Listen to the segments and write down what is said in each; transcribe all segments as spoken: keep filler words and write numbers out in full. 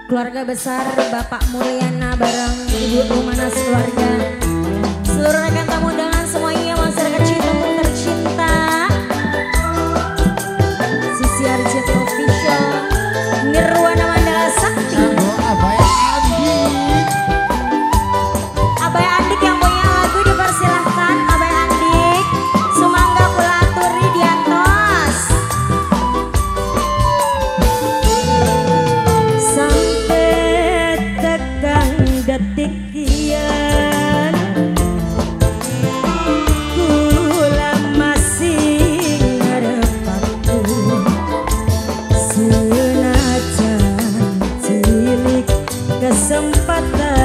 keluarga besar Bapak Mulyana bareng Ibu Rumanas keluarga, seluruh rekan tamu undangan semuanya, masyarakat Cirebon tercinta, Sisi Arjit Official, Nirwana Mandala Sakti, Abai Andik yang punya lagu dipersilahkan. Abai Andik, Sumangga Kulaturi Diantos. Sampai tegang detik kian, kula masih ngarep aku, senajan cilik kesempatan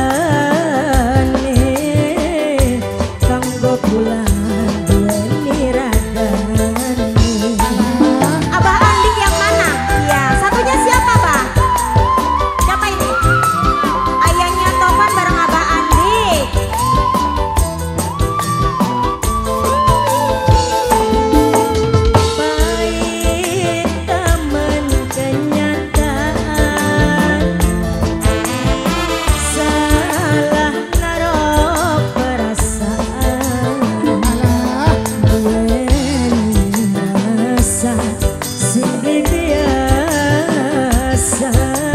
kanggo pulang duweni ragane. Abah Andik yang mana? Ya, satunya siapa, Pak? Siapa ini? Ayahnya Topan bareng Abah Andik. Pahit temen kenyataan, salah naruh perasaan, duweni rasa sing biasa,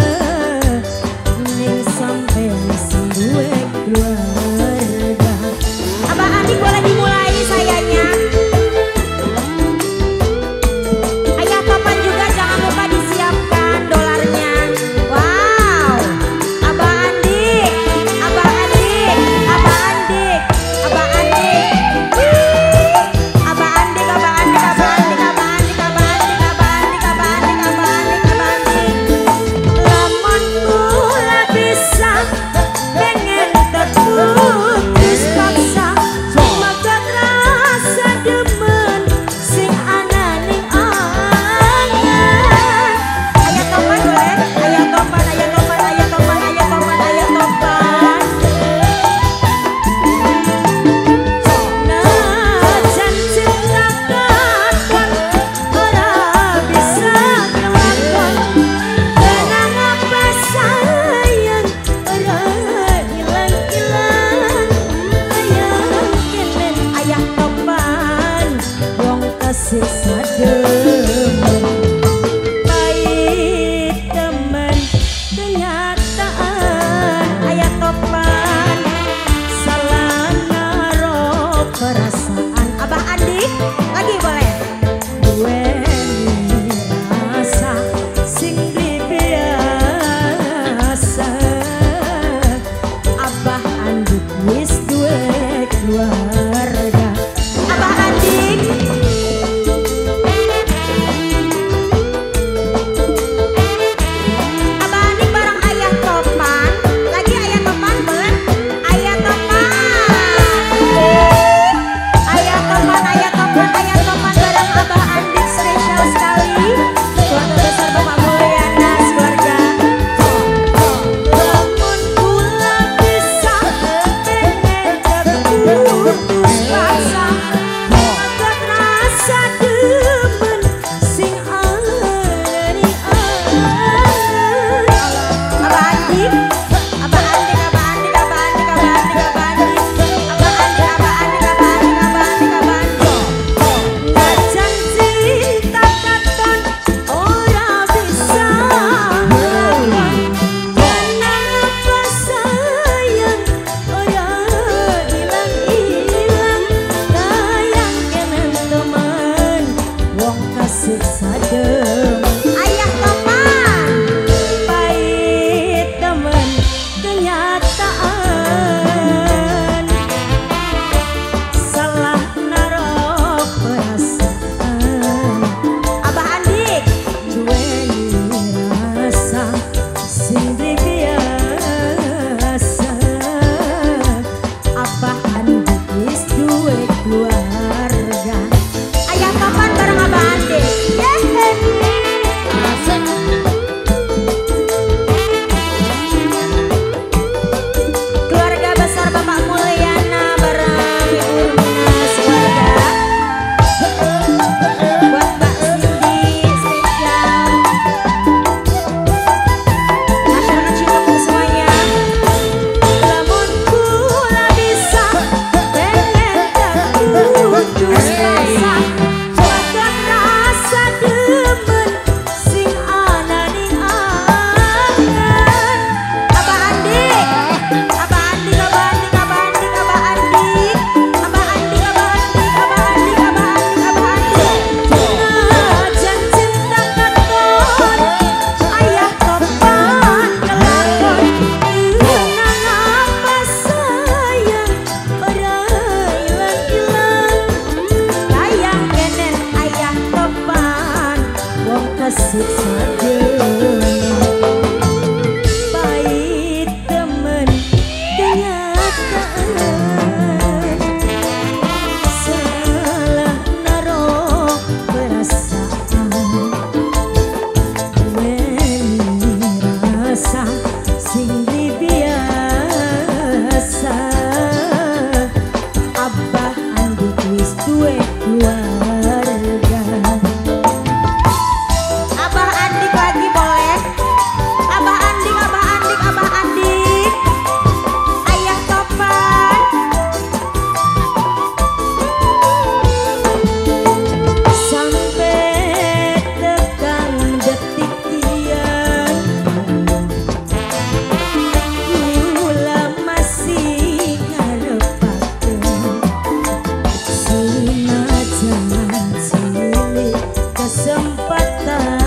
ning sampean sing duwe keluarga. Abah Andik boleh dimulai sayanya. Ayah Topan juga jangan lupa disiapkan dolarnya. Wow, Abah Andik, Abah Andik, Abah Andik, Abah Andik, Abah Andik, Abah Andik, Abah Andik, Abah Andik, Abah Andik, Abah Andik, Abah Andik, Abah Andik, Abah Andik. Lamun kula bisa pengen terputus paksa, maka rasa demen sing ana ning angan. Ayah Topan boleh? Ayah Topan, Ayah Topan, Ayah Topan, Ayah Topan, Ayah Topan. Najan cinta katon ora bisa kelakon, kenang apa sayang ora ilang-ilang. Ayah kenen Ayah Topan, wong kesiksa demen. Pahit temen kenyataan, Ayah Topan, salah naruh perasaan. Abah Andik lagi boleh? Duweni rasa sing biasa, Abah Andik wis duwe keluarga. Abah Andik, Abah Andik bareng Ayah Topan. Lagi Ayah Topan boleh? Ayah Topan, Ayah Topan, Ayah Topan, Ayah Topan bareng Abah Andik spesial sekali. Keluarga besar Bapak Mulyana keluarga. Lamun kula bisa pengen terputus paksa, maka rasa demen sing ana ning angan. Abah Andik, Abah Andik, Abah Andik, Abah Andik, Abah Andik, Abah Andik, Abah Andik, Abah Andik, Abah Andik, Abah Andik, Abah Andik. Najan cinta katon ora bisa ngelawan, kenang apa sayang ora ilang-ilang. Sayang kenen teman, wong kesiksa demen. Ayah Topan, pahit temen kenyataan, salah naruh perasaan. Abah Andik, duweni rasa sing biasa, Abah Andik wis duwe keluarga. Ayah Topan bareng Abah Andik. Yeay. kesiksa dunia. Baik temen kenyataan, salah naruh perasaan, merasa sing biasa. Abah Andik wis duwe keluarga. Abah Andik lagi boleh. Abah Andik, Abah Andik, Abah Andik. Ayah Topan. Sampai tekan detik kian, kula masih ngarepakeun sinajan cilik kesempatan.